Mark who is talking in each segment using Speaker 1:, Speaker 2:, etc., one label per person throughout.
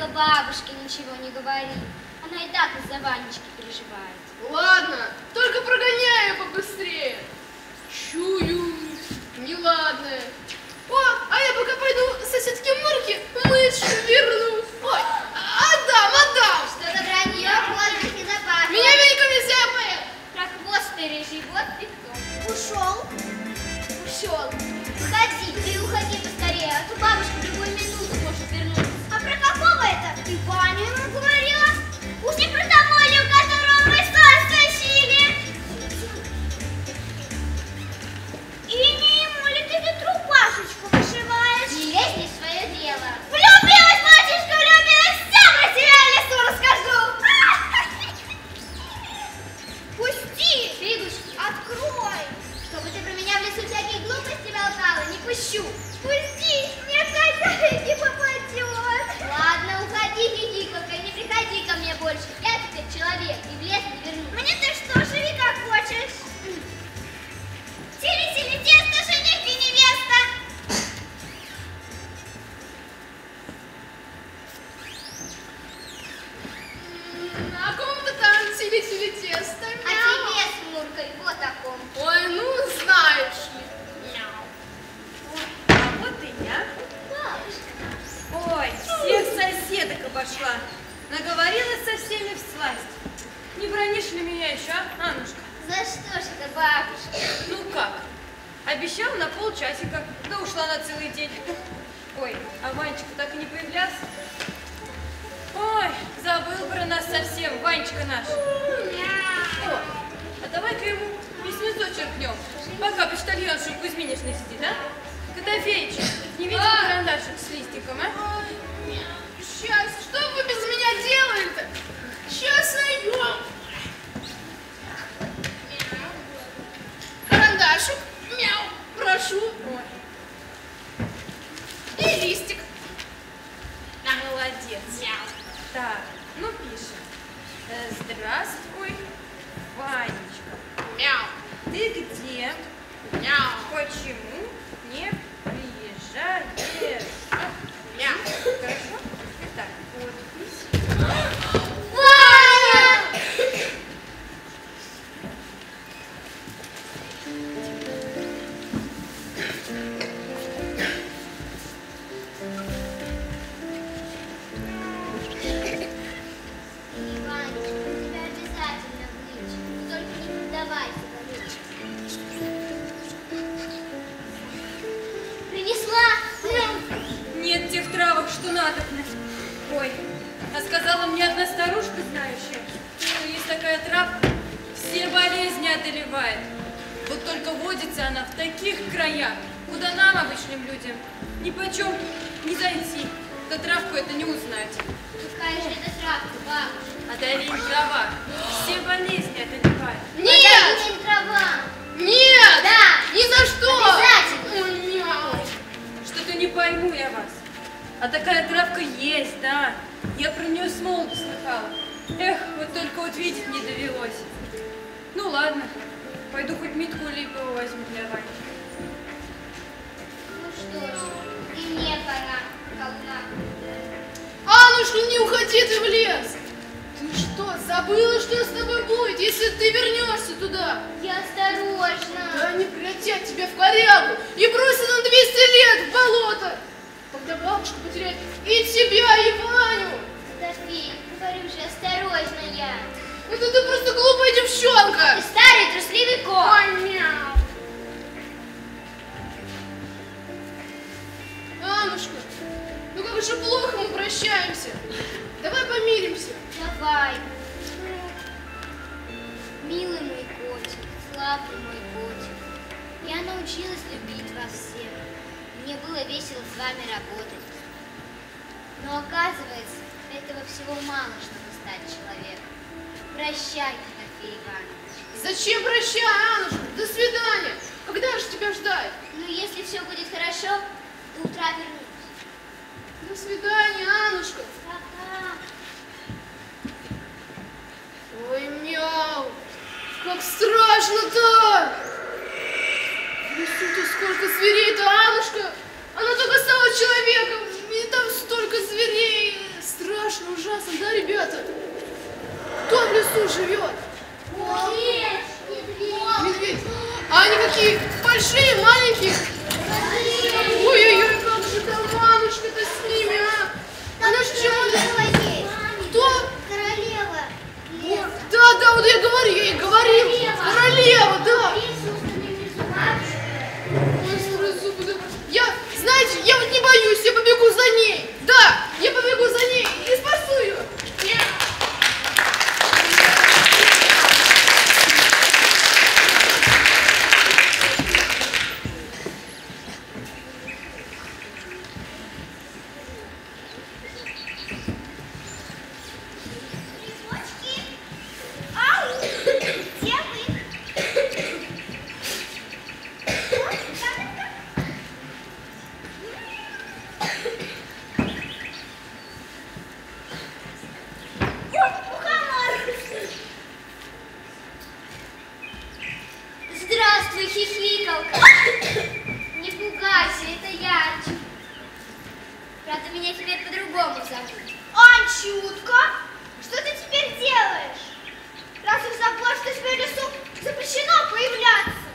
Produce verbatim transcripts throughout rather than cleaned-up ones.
Speaker 1: только бабушке ничего не говори. Она и так из-за Ванечки переживает.
Speaker 2: Ладно, только прогоняй ее побыстрее. Чую, неладное. О, а я пока пойду соседке Мурке мышь вернусь. Ой, отдам, отдам.
Speaker 1: Что-то вранье, воздух не запахло.
Speaker 2: Меня веником нельзя поет.
Speaker 1: Про хвост ты рыжий, вот ты кто.
Speaker 3: Ушел.
Speaker 1: Ушел. Уходи, ты уходи поскорее, а то бабушка в любую минуту может вернуться.
Speaker 3: А про какого это? Ты Ваню ему говорила? Уж не про того ли, у которого вы сон стащили? И не ему ли ты эту рубашечку вышиваешь?
Speaker 1: Не лезь не в свое дело.
Speaker 3: Влюбилась, мальчишка, влюбилась, вся про тебя лесу расскажу. Пусти!
Speaker 1: Фигушки,
Speaker 3: Открой!
Speaker 1: чтобы ты про меня в лесу всякие глупости болтала, не пущу.
Speaker 3: Пусти! Мне хозяйки попадет!
Speaker 1: Ладно, уходи, Кикиколка, не приходи ко мне больше. Я теперь человек и в лес не вернусь.
Speaker 3: Мне ты что, живи как хочешь. Сили-сили тесто, жених и невеста.
Speaker 2: О ком-то там сили-сили тесто.
Speaker 1: А тебе с Муркой вот о ком.
Speaker 2: Ой, ну знаешь ли.
Speaker 4: А вот и я.
Speaker 1: Бабушка.
Speaker 4: Ой, всех соседок обошла. Наговорилась со всеми всласть. Не бронишь ли меня еще, а, Аннушка?
Speaker 1: За что ж это, бабушка?
Speaker 4: Ну как? Обещала на полчасика, да ушла на целый день. Ой, а Ванечка так и не появлялся. Ой, забыл про нас совсем, Ванечка наш. О, а давай-ка ему письмецо черкнем, пока почтальонша у Кузьминишны сидит, а? Котофеич, не видел
Speaker 2: А?
Speaker 4: карандашик с листиком, а?
Speaker 2: Сейчас, что вы без меня делаете? Сейчас найдем. Карандашик, мяу, прошу.
Speaker 4: Ой,
Speaker 2: И листик.
Speaker 4: молодец.
Speaker 2: Мяу.
Speaker 4: Так, ну пишем. Э, Здравствуй, Ванечка.
Speaker 2: Мяу.
Speaker 4: Ты где?
Speaker 2: Мяу.
Speaker 4: Почему не приезжаешь?
Speaker 2: Мяу.
Speaker 4: Хорошо? Итак, подпись.
Speaker 1: Ваня! Иванечка, у тебя обязательно вылечит. Только не поддавайся, Валечка. Принесла?
Speaker 4: Нет тех травок, что надо. Ой, а сказала мне одна старушка, знающая, что есть такая травка, все болезни одолевает. Вот только водится она в таких краях, куда нам, обычным людям, ни почем не зайти, да травку это не узнать.
Speaker 1: Какая же это травка, бабушка?
Speaker 4: А давень трава, все болезни одолевает.
Speaker 2: Нет!
Speaker 1: Подавись трава.
Speaker 2: Нет!
Speaker 1: Да!
Speaker 2: Ни за что!
Speaker 1: Обязательно!
Speaker 2: Ой, мяу.
Speaker 4: Что-то не пойму я вас. А такая травка есть, да. Я про нее с молоду слыхала. Эх, вот только вот видеть не довелось. Ну ладно, пойду хоть митку липовую возьму для Вани.
Speaker 1: Ну что ж, и мне пора, колдуна.
Speaker 2: Аннушка, не уходи ты в лес! Ты что, забыла, что с тобой будет, если ты вернешься туда?
Speaker 1: Я осторожно.
Speaker 2: Да они прилетят тебе в корягу и бросят на двести лет в болото. Когда бабушка потеряет и тебя, и Ваню.
Speaker 1: София, говорю же, осторожно я.
Speaker 2: Это ты просто глупая девчонка.
Speaker 1: Ты старый трусливый кот.
Speaker 2: Ой, мяу. Аннушка, ну как же плохо мы прощаемся. Давай помиримся.
Speaker 1: Давай. Милый мой котик, славный мой котик, я научилась любить вас всех. Мне было весело с вами работать. Но оказывается, этого всего мало, чтобы стать человеком. Прощай, Тимофей Иванович.
Speaker 2: Зачем прощай, Аннушка? До свидания. Когда же тебя ждать?
Speaker 1: Ну, если все будет хорошо, до утра вернусь.
Speaker 2: До свидания, Аннушка.
Speaker 1: Пока.
Speaker 2: Ой, мяу. Как страшно-то. В лесу-то сколько зверей-то, Аннушка. Она только стала человеком, и там столько зверей. Страшно.
Speaker 1: меня теперь по-другому зовут.
Speaker 3: Анчутка, что ты теперь делаешь? Разве забыла, что тебе в лесу запрещено появляться?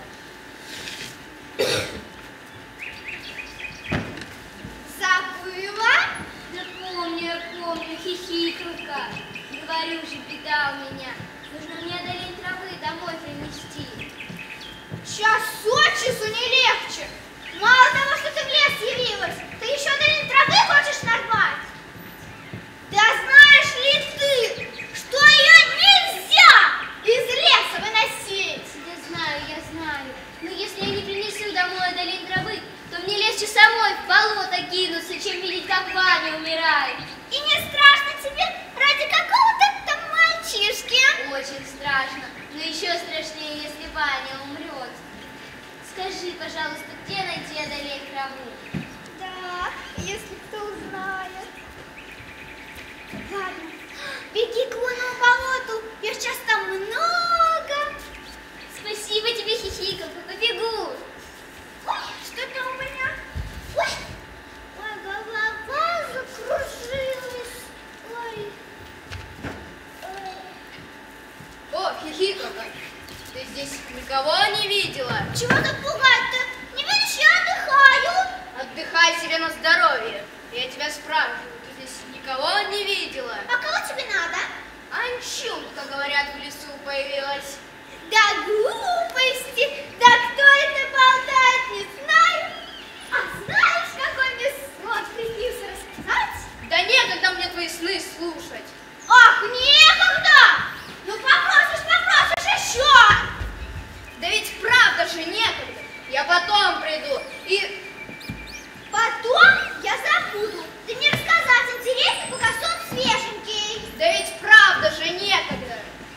Speaker 3: Забыла?
Speaker 1: Да помню, я помню, хихикалка. Говорю же, беда у меня. Нужно мне одолеть травы домой принести.
Speaker 3: Час от часу не легче. Мало того, что ты в лес явилась, ты еще одолеть травы хочешь нарвать? Да знаешь ли ты, что ее нельзя из леса выносить?
Speaker 1: Я знаю, я знаю. Но если я не принесу домой одолеть травы, то мне легче самой в болото кинуться, чем видеть, как Ваня умирает.
Speaker 3: И не страшно тебе ради какого-то там мальчишки?
Speaker 1: Очень страшно, но еще страшнее, если Ваня умрет. Скажи, пожалуйста, где найти одолеть траву?
Speaker 3: Да, если кто узнает. Ладно, беги к лунному болоту, их сейчас там много.
Speaker 1: Спасибо тебе, хихикалка, побегу.
Speaker 3: Ой, что-то у меня. Ой, ой, голова закружилась. Ой. Ой.
Speaker 2: О, хихикалка, ты здесь никого не видела?
Speaker 3: Чего так пугать-то? Не видишь, я отдыхаю.
Speaker 2: Отдыхай себе на здоровье. Я тебя спрашиваю, ты здесь никого не видела?
Speaker 3: А кого тебе надо?
Speaker 2: Анчутка, говорят, в лесу появилась.
Speaker 3: Да глупости! Да кто это болтает, не знаю. А знаешь, какой мне сон приснился рассказать?
Speaker 2: Да некогда мне твои сны слушать.
Speaker 3: Ах, некогда! Ну попросишь, попросишь еще!
Speaker 2: Да ведь правда же некогда. Я потом приду и...
Speaker 3: Потом я забуду. Ты мне рассказать интересно, пока сон свеженький.
Speaker 2: Да ведь правда же некогда.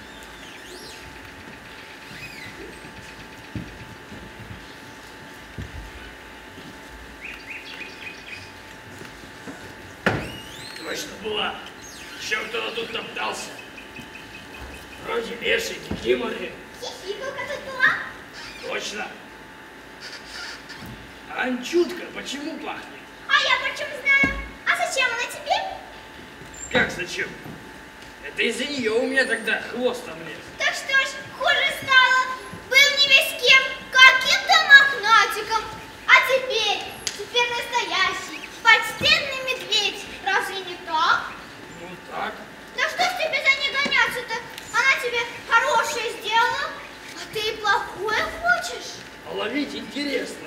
Speaker 5: Точно была. Еще кто-то тут топтался. Вроде леший, кикиморы.
Speaker 3: Хихикалка тут была?
Speaker 5: Точно. А Анчутка почему пахнет?
Speaker 3: А я почем знаю? А зачем она тебе?
Speaker 5: Как зачем? Это из-за нее у меня тогда хвост там лез.
Speaker 3: Так что ж, хуже стало. Был не весь кем, каким-то мохнатиком. А теперь, теперь настоящий, почтенный медведь. Разве не так?
Speaker 5: Ну так.
Speaker 3: Да что ж тебе за ней гоняться-то? Она тебе хорошее сделала, а ты и плохое хочешь.
Speaker 5: А ловить интересно.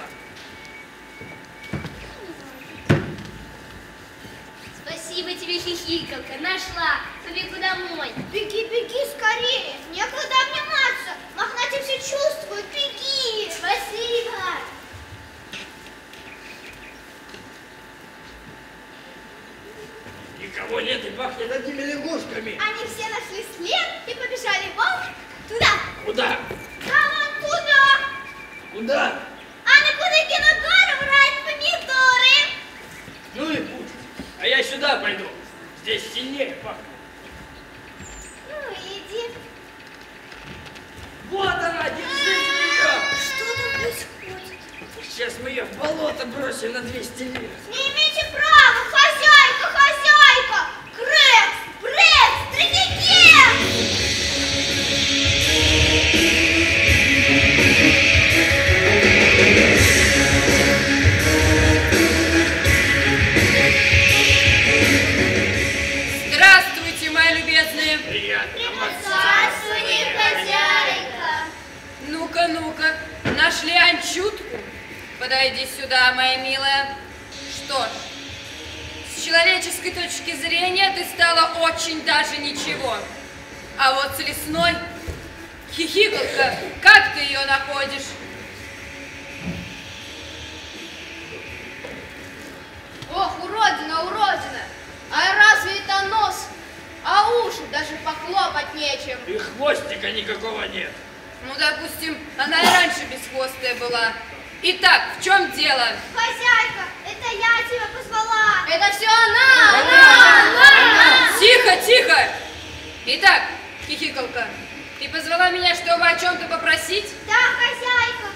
Speaker 1: Спасибо тебе, хихикалка, нашла. Побегу домой.
Speaker 3: Беги, беги скорее, некогда обниматься. Мохнатик все чувствует, беги.
Speaker 1: Спасибо.
Speaker 5: Никого нет и пахнет одними лягушками.
Speaker 3: Они все нашли след и побежали вон туда.
Speaker 5: Куда?
Speaker 3: Да вон туда.
Speaker 5: Куда?
Speaker 3: А на Кудыкину гору брать помидоры.
Speaker 5: Ну и пусть. А я сюда пойду. Здесь сильнее пахнет.
Speaker 3: Ну иди.
Speaker 5: Вот она, держите ее.
Speaker 3: Что там происходит?
Speaker 5: Сейчас мы ее в болото бросим на двести лет.
Speaker 3: Не имеете права, хозяйка, хозяйка! Крекс, Брекс, Трикикет!
Speaker 4: Здравствуйте, мои любезные.
Speaker 5: Приятно.
Speaker 3: Царствуй, хозяйка!
Speaker 4: Ну-ка, ну-ка, нашли Анчутку? Подойди сюда, моя милая. Что ж, с человеческой точки зрения ты стала очень даже ничего. А вот с лесной, хихикалка, как ты ее находишь?
Speaker 2: Ох, уродина, уродина. А разве это нос? А уши даже похлопать нечем.
Speaker 5: И хвостика никакого нет.
Speaker 4: Ну, допустим, она и раньше бесхвостая была. Итак, в чем дело?
Speaker 3: Хозяйка, это я тебя позвала!
Speaker 2: Это все она!
Speaker 3: Она!
Speaker 4: Тихо, тихо! Итак, хихикалка, ты позвала меня, чтобы о чем-то попросить?
Speaker 3: Да, хозяйка!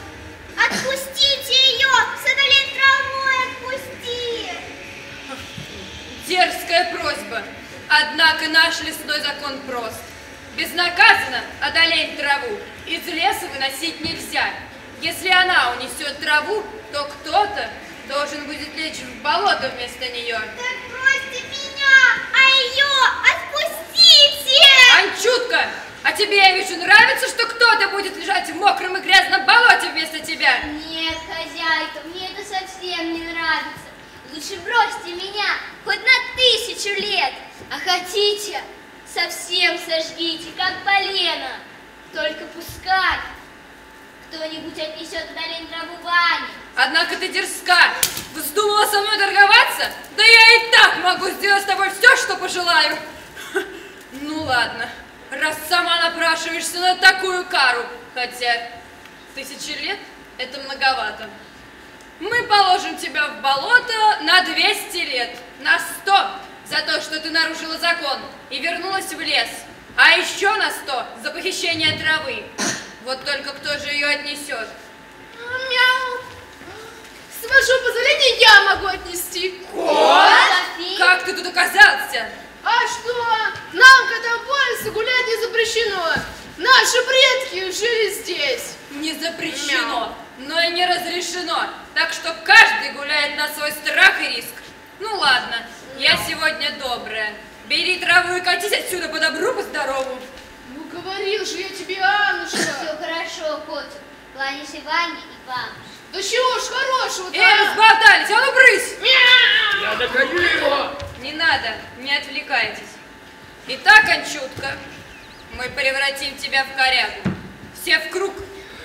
Speaker 3: Отпустите ее! С одолеть травой отпусти!
Speaker 4: Дерзкая просьба. Однако наш лесной закон прост. Безнаказанно одолеть траву из леса выносить нельзя. Если она унесет траву, то кто-то должен будет лечь в болото вместо нее.
Speaker 3: Так бросьте меня, а ее отпустите!
Speaker 4: Анчутка, а тебе, я вижу, нравится, что кто-то будет лежать в мокром и грязном болоте вместо тебя?
Speaker 1: Нет, хозяйка, мне это совсем не нравится. Лучше бросьте меня хоть на тысячу лет, а хотите, совсем сожгите, как полено. Только пускай кто-нибудь отнесет вдали траву Ване.
Speaker 4: Однако ты дерзка. Вздумала со мной торговаться? Да я и так могу сделать с тобой все, что пожелаю. Ну ладно, раз сама напрашиваешься на такую кару, хотя тысячи лет это многовато. Мы положим тебя в болото на двести лет, на сто за то, что ты нарушила закон и вернулась в лес, а еще на сто за похищение травы. Вот только кто же ее отнесет?
Speaker 2: Мяу. С вашего позволения я могу отнести.
Speaker 1: Софи?
Speaker 4: Как ты тут оказался?
Speaker 2: А что? Нам, котам по лесу, гулять не запрещено. Наши предки жили здесь.
Speaker 4: Не запрещено, но и не разрешено. Так что каждый гуляет на свой страх и риск. Ну ладно, я сегодня добрая. Бери траву и катись отсюда по добру, по здорову.
Speaker 2: Ну говорил же я тебе, Аннушка.
Speaker 1: Все хорошо, котик. Кланяйся Ване и вам.
Speaker 2: Да чего ж хорошего-то?
Speaker 4: Эй, разболтались, а ну брысь!
Speaker 5: Я догоню его!
Speaker 4: Не надо, не отвлекайтесь. Итак, Анчутка, мы превратим тебя в корягу. Все в круг.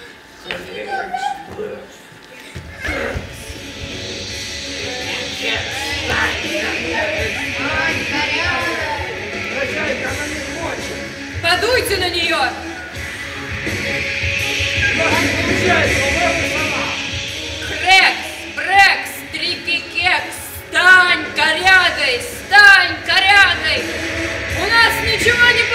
Speaker 4: Подуйте на нее! Крекс, брекс, трикикекс, стань корягой, стань корягой! У нас ничего не